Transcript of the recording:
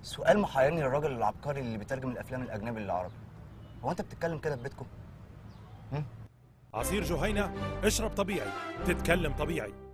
سؤال محيرني للراجل العبقري اللي بيترجم الافلام الاجنبي للعربي. هو انت بتتكلم كده في بيتكم؟ عصير جهينة، اشرب طبيعي، تتكلم طبيعي.